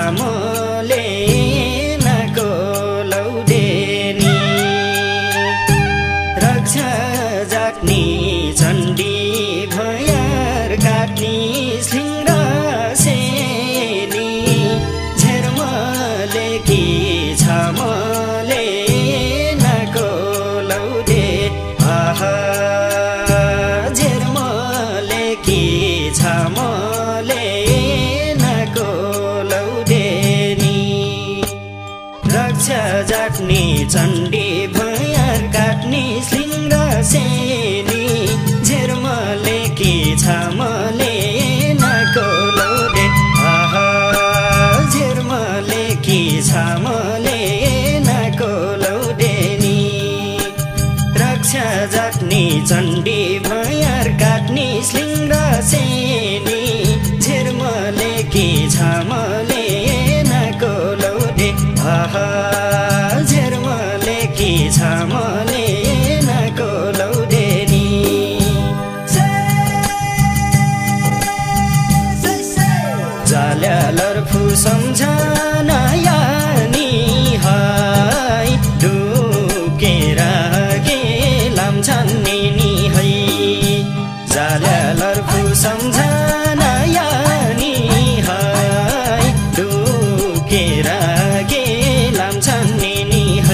छामले नको लौडेनी रक्षा जाग्ने चण्डी भयार काट्ने सिंह सेनी झेर्मले कि छामले नको लौडे आहा झेर्मले कि छामले नको लौडेनी रक्षा जाग्ने चण्डी भयार काट्ने सिंह सेनी झेर्मले कि छामले नको लौडे आहा झेर्मले कि छामले नको लौडेनी रक्षा जाग्ने चण्डी भयार काट्ने सिंह सेनी झेर्मले कि छामले नको लौडे आहा झेर्मले कि छामले नको लौडेनी जाल्यालर्फु सम्झना यानी हाय ढुकेर गेलाम छन्ने नि है जाल्यालर्फु सम्झना यानी हाय ढुकेर गेलाम छन्ने नि है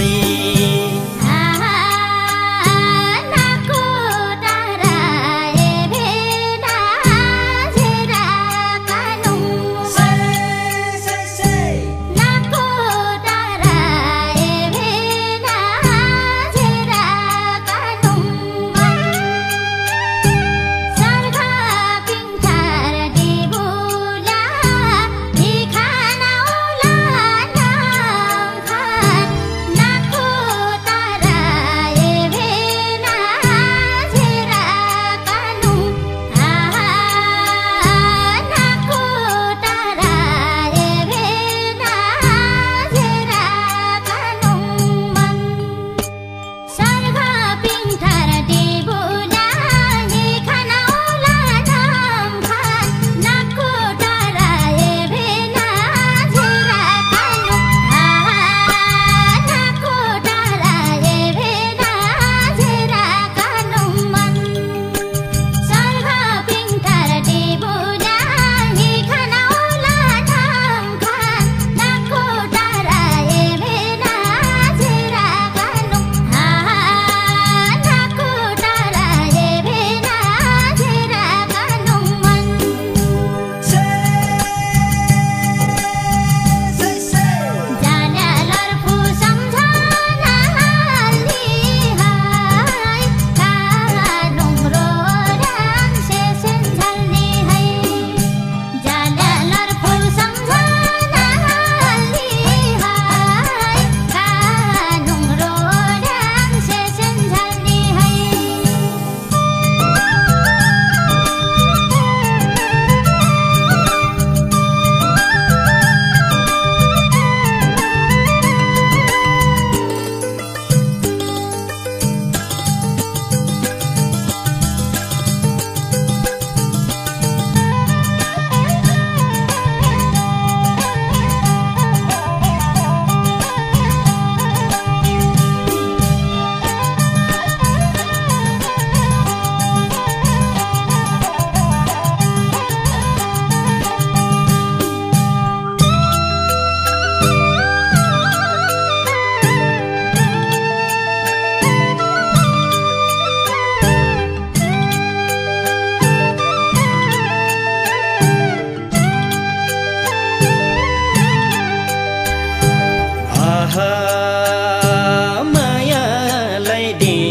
मायालाई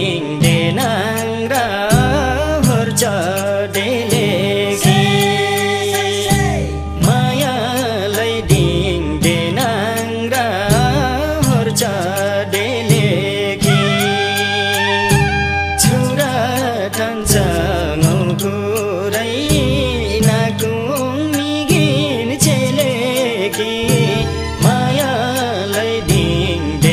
दिँदैनन् र हर्चडेले कि मायालाई दिँदैनन् र हर्चडेले कि छुरा ठान्छ पुरै नाकुङ कि मायालाई दिँदैन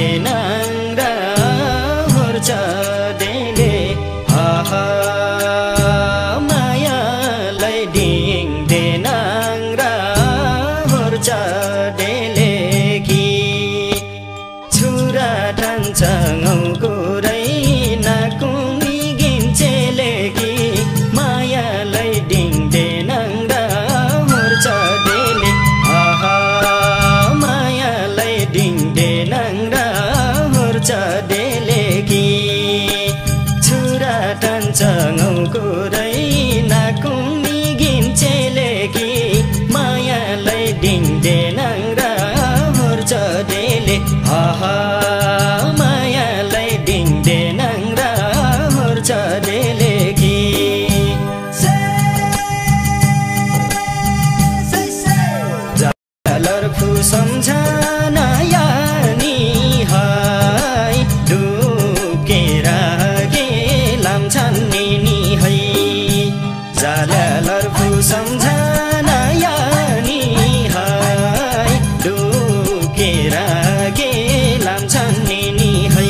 डेलेकी छुरा ठान्छ गाउँको रै नाकुमी गिन्छेलेकी मायालाई डिङ्डे नङ्रा हुर्छ डेले आहा मायालाई डिङ्डे नङ्रा हुर्छ डेलेकी छुरा ठान्छ गाउँको रै नाकुमी गिन्छेलेकी मायालाई डिङ्डे नङ्रा हुर्छ डेले आहा मायालाई डिङ्डे नङ्रा हुर्छ डेलेकी लर्फु सम्झना यानी हाय ढुकेर गेलाम छान्ने नि है जाला लर्फु सम्झना यानी हाय ढुकेर गेलाम छान्ने नि है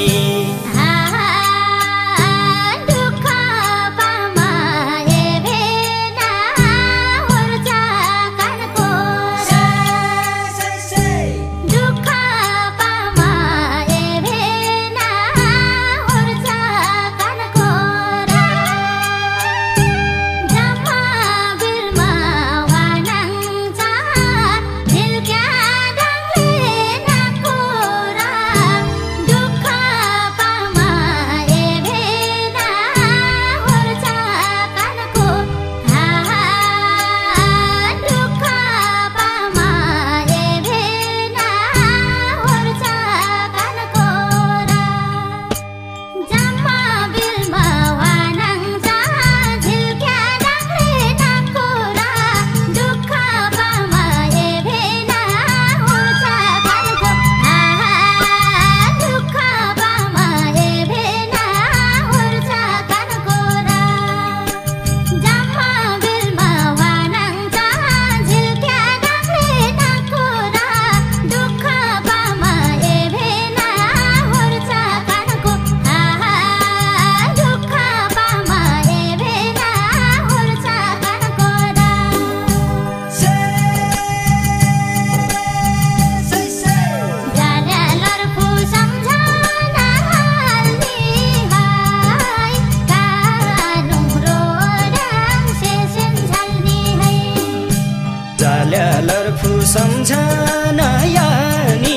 लर्फु सम्झना यानी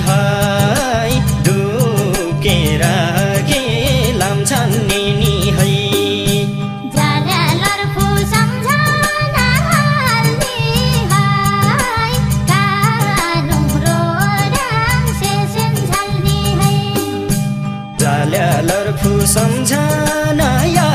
हाय ढुकेर गेलाम छान्ने नि है जाला लर्फु सम्झना यानी हाय कानुङ रोडङ सेसन छल्नी है जाला लर्फु सम्झना